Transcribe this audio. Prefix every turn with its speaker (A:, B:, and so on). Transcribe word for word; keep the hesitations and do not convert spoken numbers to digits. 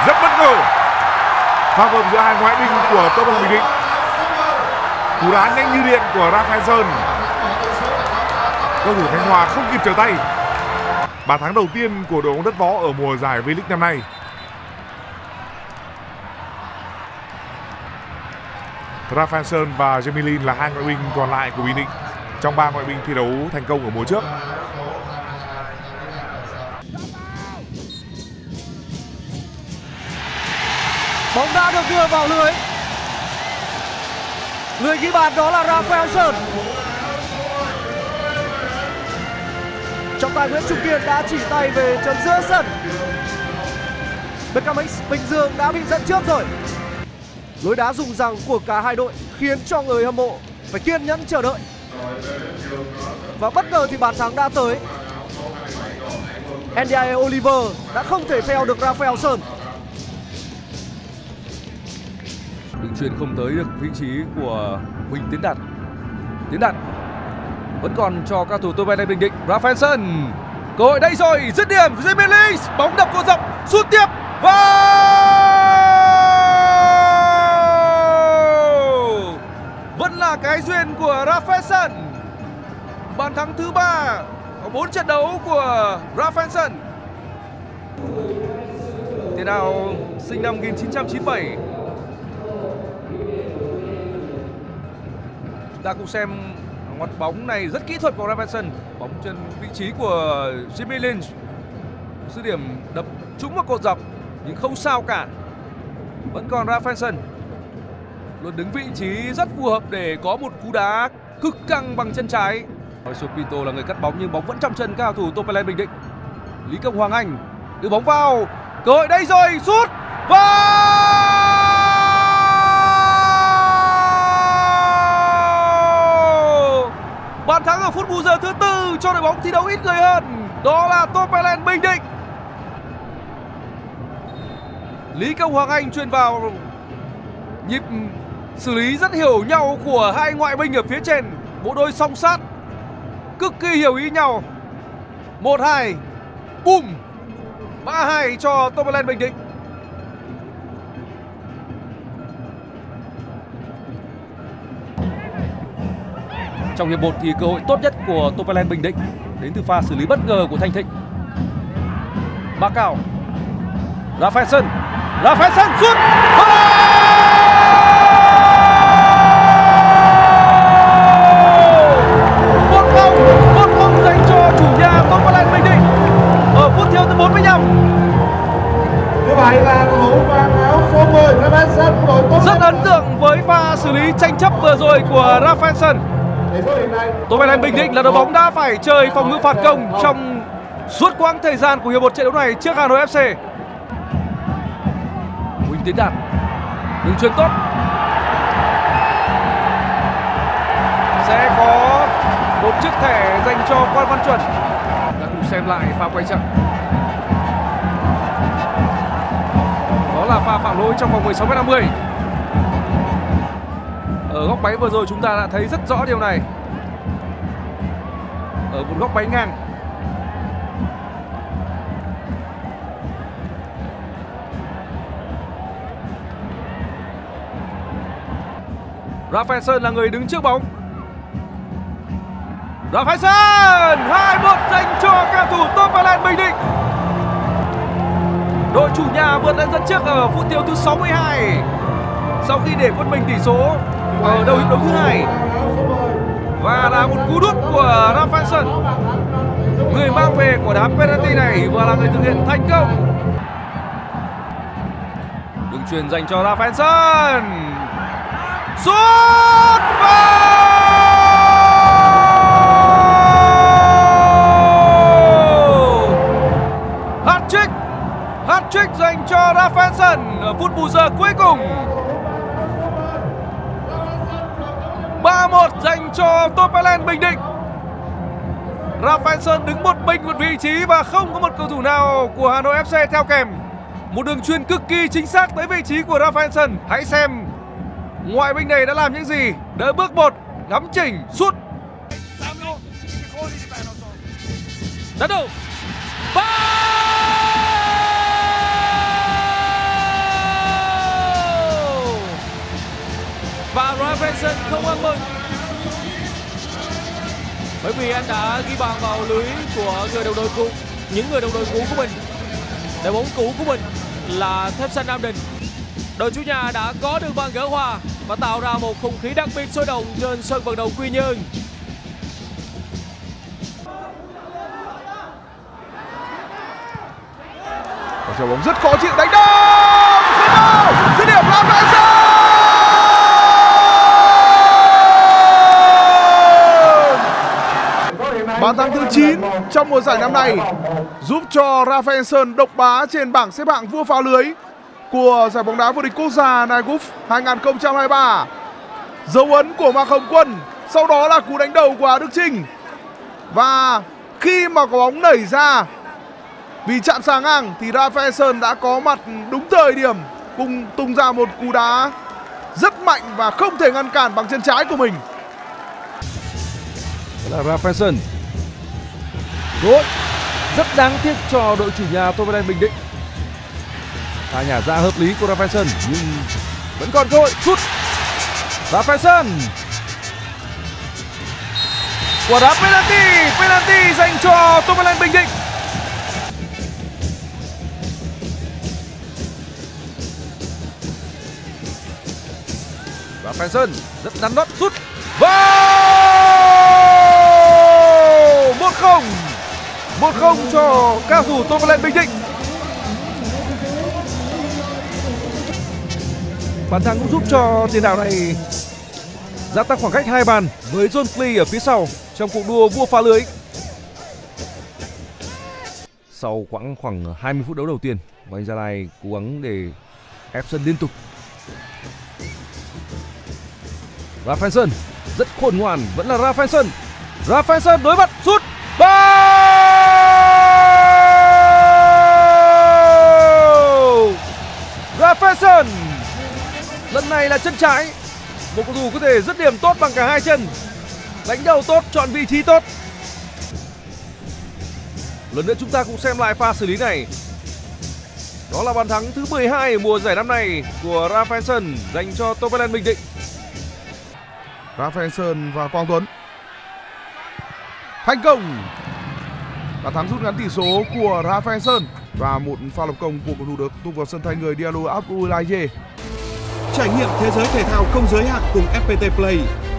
A: Rất bất ngờ. Pha vợm giữa hai ngoại binh của Tô Văn Bình Định. Cú đá nhanh như điện của Rafael. Cầu thủ Khánh Hòa không kịp trở tay. Bàn thắng đầu tiên của đội bóng đất võ ở mùa giải V-League năm nay. Rafael Sơn và Jamilin là hai ngoại binh còn lại của Bình Định trong ba ngoại binh thi đấu thành công ở mùa trước.
B: Bóng đã được đưa vào lưới. Người ghi bàn đó là Rafael Sơn. Trọng tài Nguyễn Trung Kiên đã chỉ tay về chân giữa sân. bê ca em ích Bình Dương đã bị dẫn trước rồi. Lối đá rùng rằng của cả hai đội khiến cho người hâm mộ phải kiên nhẫn chờ đợi. Và bất ngờ thì bàn thắng đã tới. en đê i Oliver đã không thể theo được Rafael Sơn.
C: Đường chuyền không tới được vị trí của Huỳnh Tiến Đạt. Tiến Đạt vẫn còn cho các thủ Tô Văn Bình Định. Rafael Sơn, cơ hội đây rồi, dứt điểm. Jamilin, bóng đập cột dọc, sút tiếp và vẫn là cái duyên của Rafael Sơn. Bàn thắng thứ ba ở bốn trận đấu của Rafael Sơn. Tiền đạo sinh năm một nghìn chín trăm chín mươi bảy. Chúng ta cùng xem ngoặt bóng này rất kỹ thuật của Rafael Sơn. Bóng trên vị trí của Jamilin. Dứt điểm đập trúng vào cột dọc nhưng không sao cả. Vẫn còn Rafael Sơn luôn đứng vị trí rất phù hợp để có một cú đá cực căng bằng chân trái. Sopito là người cắt bóng nhưng bóng vẫn trong chân cao thủ Tô Văn Bình Định. Lý Công Hoàng Anh đưa bóng vào, cơ hội đây rồi, sút và bàn thắng ở phút bù giờ thứ tư cho đội bóng thi đấu ít người hơn, đó là Tô Văn Bình Định. Lý Công Hoàng Anh chuyền vào, nhịp xử lý rất hiểu nhau của hai ngoại binh ở phía trên, bộ đôi song sát cực kỳ hiểu ý nhau. Một hai, bùm, ba hai cho Tô Văn Bình Định. Trong hiệp một thì cơ hội tốt nhất của Tô Văn Bình Định đến từ pha xử lý bất ngờ của Thanh Thịnh. Ba Cao, Rafael Sơn, Rafael Sơn sút. Một không, một không dành cho chủ nhà Tô Văn Bình Định ở phút thiếu thứ bốn mươi lăm.
D: Như vậy là cầu thủ mang áo số mười Rafael Sơn của đội Tô Văn.
C: Rất ấn tượng với pha xử lý tranh chấp vừa rồi của Rafael Sơn. Tô Văn Bình Định là đội bóng đã phải chơi phòng ngự phản công trong suốt quãng thời gian của hiệp một trận đấu này trước Hà Nội ép xê. Huỳnh Tiến Đạt, đường chuyền tốt, sẽ có một chiếc thẻ dành cho Quan Văn Chuẩn. Ta cùng xem lại pha quay trận. Đó là pha phạm lỗi trong vòng mười sáu mét năm mươi. Ở góc máy vừa rồi chúng ta đã thấy rất rõ điều này. Ở một góc máy ngang. Rafael Sơn là người đứng trước bóng. Rafael Sơn, hai một dành cho cầu thủ Tô Văn Bình Định. Đội chủ nhà vượt lên dẫn trước ở phút thiếu thứ sáu mươi hai sau khi để quân mình tỷ số ở đầu hiệp đấu thứ hai. Và là một cú đút của Rafael Sơn, người mang về quả đá penalty này và là người thực hiện thành công. Đường chuyền dành cho Rafael Sơn, sút vào. Hat-trick, hat-trick dành cho Rafael Sơn ở phút bù giờ cuối cùng. ba một dành cho Tô Văn Bình Định. Rafael Sơn đứng một mình một vị trí và không có một cầu thủ nào của Hà Nội ép xê theo kèm. Một đường chuyền cực kỳ chính xác tới vị trí của Rafael Sơn. Hãy xem ngoại binh này đã làm những gì. Đỡ bước một, ngắm chỉnh, sút. Đá đầu.
B: bởi vì anh đã ghi bàn vào lưới của người đồng đội cũ, những người đồng đội cũ của mình. Đội bóng cũ của mình là Thép Xanh Nam Định. Đội chủ nhà đã có được bàn gỡ hòa và tạo ra một không khí đặc biệt sôi động trên sân vận động Quy Nhơn.
C: Và bóng rất khó chịu, đánh đâu, dứt điểm Rafaelson. Bàn thắng thứ chín trong mùa giải năm nay giúp cho Rafaelson độc bá trên bảng xếp hạng vua phá lưới của giải bóng đá vô địch quốc gia Naguf hai không hai ba. Dấu ấn của Mạc Hồng Quân, sau đó là cú đánh đầu của Đức Trinh. Và khi mà có bóng nảy ra vì chạm xà ngang thì Rafaelson đã có mặt đúng thời điểm, cùng tung ra một cú đá rất mạnh và không thể ngăn cản bằng chân trái của mình. Đó là Rafaelson. Gol rất đáng tiếc cho đội chủ nhà Toverland Bình Định. Pha nhả ra hợp lý của Rafaelson nhưng vẫn còn cơ hội sút. Rafaelson. Quả đá penalty, penalty dành cho Toverland Bình Định. Rafaelson rất đắn đo sút. Vào! một không. một không cho cao thủ Toverland Bình Định. Bàn thắng cũng giúp cho tiền đạo này gia tăng khoảng cách hai bàn với John Clee ở phía sau trong cuộc đua vua phá lưới. Sau khoảng khoảng hai mươi phút đấu đầu tiên, Hoàng Gia Lai cố gắng để ép sân liên tục. Rafaelson rất khôn ngoan, vẫn là Rafaelson. Rafaelson đối mặt sút. Bao! Rafaelson lần này là chân trái. Một cầu thủ có thể dứt điểm tốt bằng cả hai chân, đánh đầu tốt, chọn vị trí tốt. Lần nữa chúng ta cùng xem lại pha xử lý này. Đó là bàn thắng thứ mười hai ở mùa giải năm nay của Rafaelson dành cho Toverland Bình Định. Rafaelson và Quang Tuấn thành công. Bàn thắng rút ngắn tỷ số của Rafaelson và một pha lập công của cầu thủ được tung vào sân thay người Diallo Abdoulaye.
E: Trải nghiệm thế giới thể thao không giới hạn cùng ép pê tê Play.